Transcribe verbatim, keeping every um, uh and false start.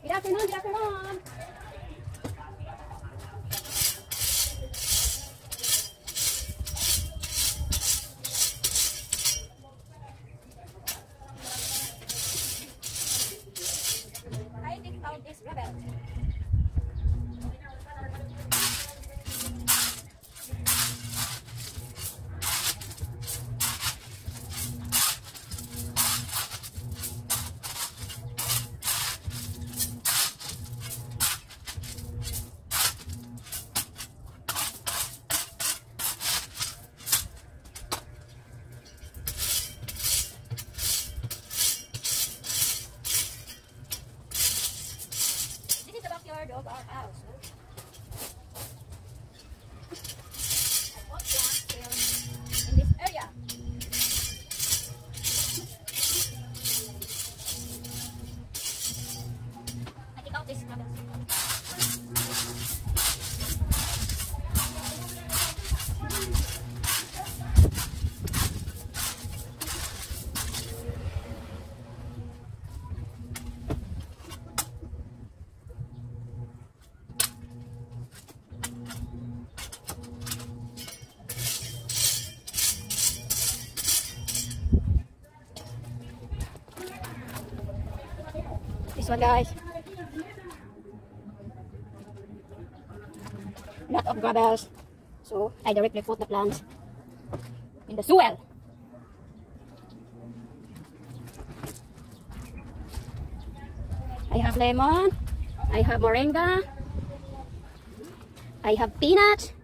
Good afternoon, good afternoon. I think out this rebel. Of our house. I bought plants here in this area. I take out this rubber. This one, guys. Lot of gravels. So I directly put the plants in the soil. I have lemon. I have moringa. I have peanut.